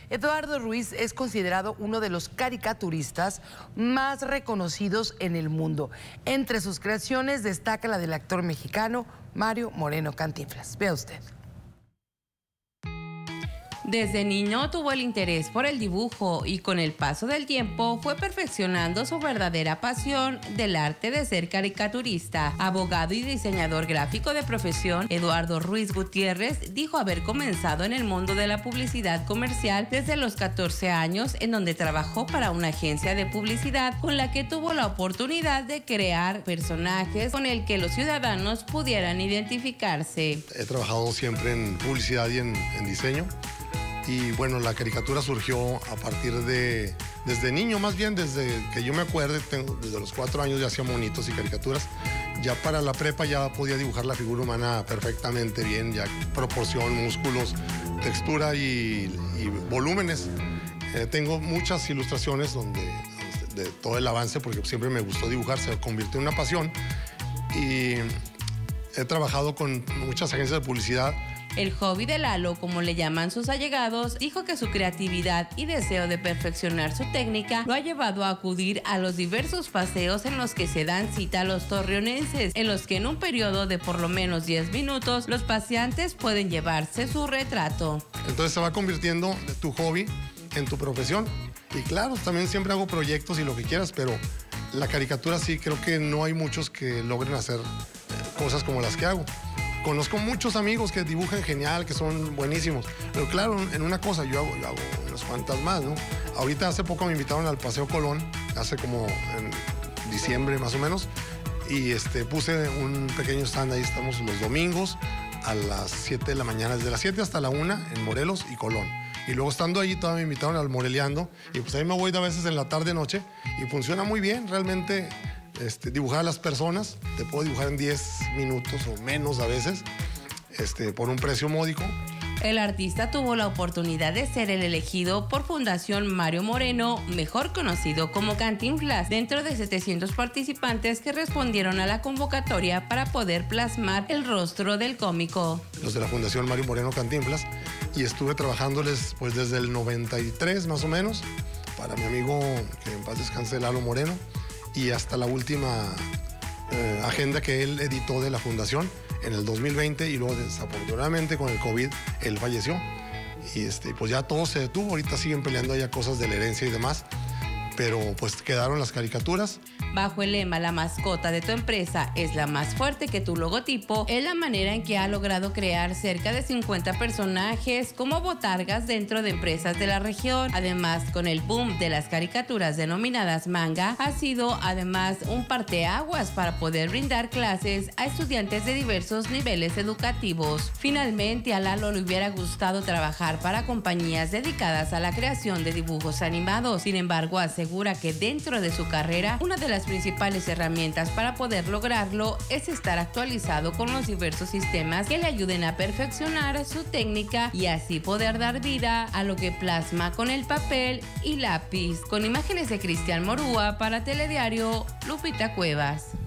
Eduardo Ruiz es considerado uno de los caricaturistas más reconocidos en el mundo. Entre sus creaciones destaca la del actor mexicano Mario Moreno Cantinflas. Vea usted. Desde niño tuvo el interés por el dibujo y con el paso del tiempo fue perfeccionando su verdadera pasión del arte de ser caricaturista. Abogado y diseñador gráfico de profesión, Eduardo Ruiz Gutiérrez dijo haber comenzado en el mundo de la publicidad comercial desde los 14 años, en donde trabajó para una agencia de publicidad con la que tuvo la oportunidad de crear personajes con el que los ciudadanos pudieran identificarse. He trabajado siempre en publicidad y en diseño. Y bueno, la caricatura surgió a partir de, desde niño más bien, desde que yo me acuerdo, desde los 4 años ya hacía monitos y caricaturas. Ya para la prepa ya podía dibujar la figura humana perfectamente bien, ya proporción, músculos, textura y volúmenes. Tengo muchas ilustraciones de todo el avance, porque siempre me gustó dibujar, se convirtió en una pasión. Y he trabajado con muchas agencias de publicidad. El hobby de Lalo, como le llaman sus allegados, dijo que su creatividad y deseo de perfeccionar su técnica lo ha llevado a acudir a los diversos paseos en los que se dan cita a los torreonenses, en los que en un periodo de por lo menos 10 minutos los paseantes pueden llevarse su retrato. Entonces se va convirtiendo tu hobby en tu profesión. Y claro, también siempre hago proyectos y lo que quieras, pero la caricatura sí creo que no hay muchos que logren hacer cosas como las que hago. Conozco muchos amigos que dibujan genial, que son buenísimos. Pero claro, en una cosa, yo hago unas cuantas más, ¿no? Ahorita hace poco me invitaron al Paseo Colón, hace como en diciembre más o menos, y puse un pequeño stand ahí, estamos los domingos a las 7 de la mañana, desde las 7 hasta la 1 en Morelos y Colón. Y luego estando ahí todavía me invitaron al Moreleando, y pues ahí me voy a veces en la tarde-noche, y funciona muy bien, realmente. Dibujar a las personas, te puedo dibujar en 10 minutos o menos a veces, por un precio módico. El artista tuvo la oportunidad de ser el elegido por Fundación Mario Moreno, mejor conocido como Cantinflas, dentro de 700 participantes que respondieron a la convocatoria para poder plasmar el rostro del cómico. Los de la Fundación Mario Moreno Cantinflas, y estuve trabajándoles pues desde el 93 más o menos, para mi amigo, que en paz descanse, Lalo Moreno, y hasta la última agenda que él editó de la fundación en el 2020, y luego desafortunadamente con el COVID él falleció y pues ya todo se detuvo. Ahorita siguen peleando ya cosas de la herencia y demás, pero pues quedaron las caricaturas. Bajo el lema "La mascota de tu empresa es la más fuerte que tu logotipo", es la manera en que ha logrado crear cerca de 50 personajes como botargas dentro de empresas de la región. Además, con el boom de las caricaturas denominadas manga, ha sido además un parteaguas para poder brindar clases a estudiantes de diversos niveles educativos. Finalmente, a Lalo le hubiera gustado trabajar para compañías dedicadas a la creación de dibujos animados. Sin embargo, asegura que dentro de su carrera, una de las principales herramientas para poder lograrlo es estar actualizado con los diversos sistemas que le ayuden a perfeccionar su técnica y así poder dar vida a lo que plasma con el papel y lápiz. Con imágenes de Cristian Morúa para Telediario, Lupita Cuevas.